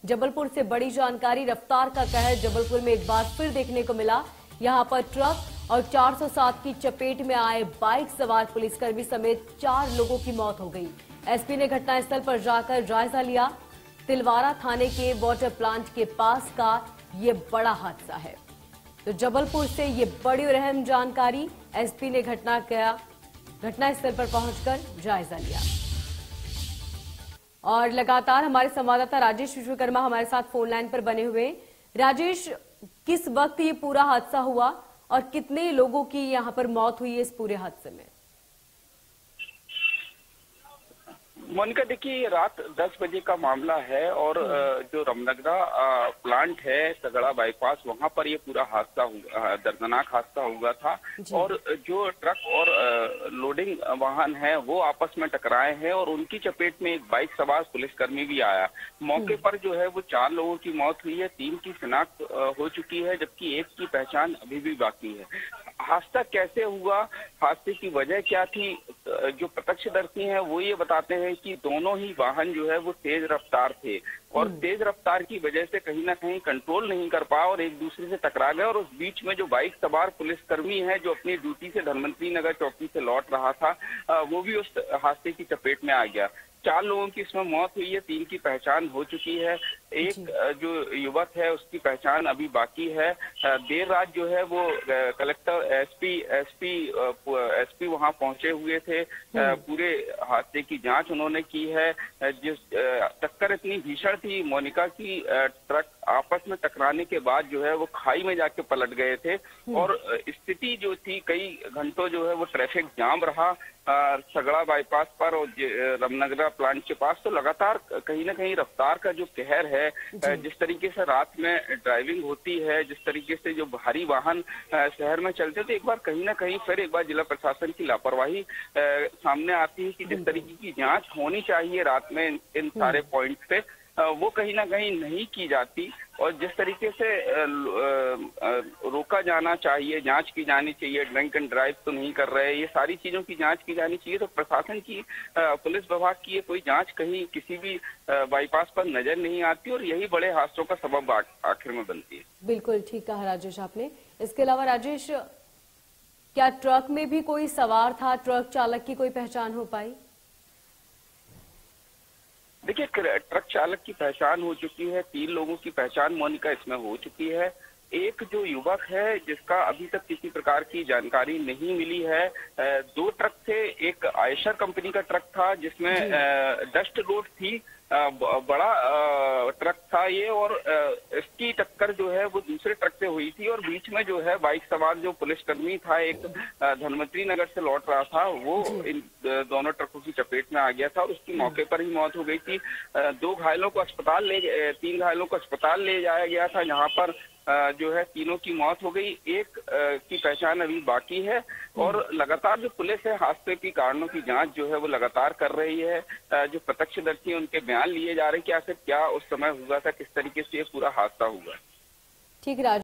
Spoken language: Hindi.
जबलपुर से बड़ी जानकारी। रफ्तार का कहर जबलपुर में एक बार फिर देखने को मिला। यहां पर ट्रक और 407 की चपेट में आए बाइक सवार पुलिसकर्मी समेत 4 लोगों की मौत हो गई। एसपी ने घटनास्थल पर जाकर जायजा लिया। तिलवारा थाने के वाटर प्लांट के पास का ये बड़ा हादसा है। तो जबलपुर से ये बड़ी और अहम जानकारी। एसपी ने घटनास्थल पर पहुंचकर जायजा लिया। और लगातार हमारे संवाददाता राजेश विश्वकर्मा हमारे साथ फोन लाइन पर बने हुए। राजेश, किस वक्त ये पूरा हादसा हुआ और कितने लोगों की यहां पर मौत हुई है इस पूरे हादसे में? मोनिका, देखिए रात 10 बजे का मामला है और जो रमनगरा प्लांट है तगड़ा बाईपास, वहां पर ये पूरा हादसा दर्दनाक हादसा हुआ था। और जो ट्रक और लोडिंग वाहन है वो आपस में टकराए हैं और उनकी चपेट में एक बाइक सवार पुलिसकर्मी भी आया। मौके पर जो है वो 4 लोगों की मौत हुई है, 3 की शिनाख्त हो चुकी है, जबकि 1 की पहचान अभी भी बाकी है। हादसा कैसे हुआ, हादसे की वजह क्या थी, जो प्रत्यक्षदर्शी हैं वो ये बताते हैं कि दोनों ही वाहन जो है वो तेज रफ्तार थे और तेज रफ्तार की वजह से कहीं ना कहीं कंट्रोल नहीं कर पाए और एक दूसरे से टकरा गए। और उस बीच में जो बाइक सवार पुलिसकर्मी है जो अपनी ड्यूटी से धनवंतरी नगर चौकी से लौट रहा था, वो भी उस हादसे की चपेट में आ गया। 4 लोगों की इसमें मौत हुई है, 3 की पहचान हो चुकी है। एक जो युवक है उसकी पहचान अभी बाकी है। देर रात जो है वो कलेक्टर एसपी वहां पहुंचे हुए थे। पूरे हादसे की जांच उन्होंने की है। जिस टक्कर इतनी भीषण थी मोनिका की, ट्रक आपस में टकराने के बाद जो है वो खाई में जाके पलट गए थे और स्थिति जो थी कई घंटों जो है वो ट्रैफिक जाम रहा सगड़ा बाईपास पर और रमनगरा प्लांट के पास। तो लगातार कहीं ना कहीं रफ्तार का जो कहर है, जिस तरीके से रात में ड्राइविंग होती है, जिस तरीके से जो भारी वाहन शहर में चलते, तो एक बार कहीं ना कहीं फिर एक बार जिला प्रशासन की लापरवाही सामने आती है कि जिस तरीके की जांच होनी चाहिए रात में इन सारे पॉइंट पे, वो कहीं ना कहीं नहीं की जाती। और जिस तरीके से रोका जाना चाहिए, जांच की जानी चाहिए, ड्रंक एंड ड्राइव तो नहीं कर रहे, ये सारी चीजों की जांच की जानी चाहिए। तो प्रशासन की, पुलिस विभाग की ये कोई जांच कहीं किसी भी बाईपास पर नजर नहीं आती और यही बड़े हादसों का सबब आखिर में बनती है। बिल्कुल ठीक कहा राजेश आपने। इसके अलावा राजेश, क्या ट्रक में भी कोई सवार था? ट्रक चालक की कोई पहचान हो पाई? देखिए, ट्रक चालक की पहचान हो चुकी है, 3 लोगों की पहचान मोनिका इसमें हो चुकी है। एक जो युवक है जिसका अभी तक किसी प्रकार की जानकारी नहीं मिली है। 2 ट्रक थे, एक आयशर कंपनी का ट्रक था जिसमें डस्ट लोड थी, बड़ा ट्रक था ये, और इसकी टक्कर जो है वो दूसरे ट्रक से हुई थी और बीच में जो है बाइक सवार जो पुलिसकर्मी था, एक धनवंतरी नगर से लौट रहा था, वो इन दोनों ट्रकों की चपेट में आ गया था और उसकी मौके पर ही मौत हो गई थी। 3 घायलों को अस्पताल ले जाया गया था, जहां पर जो है 3 की मौत हो गई। एक की पहचान अभी बाकी है और लगातार जो पुलिस है हादसे के कारणों की जांच जो है वो लगातार कर रही है। जो प्रत्यक्षदर्शी हैं उनके बयान लिए जा रहे हैं कि आखिर क्या उस समय हुआ था, किस तरीके से ये पूरा हादसा हुआ। ठीक राज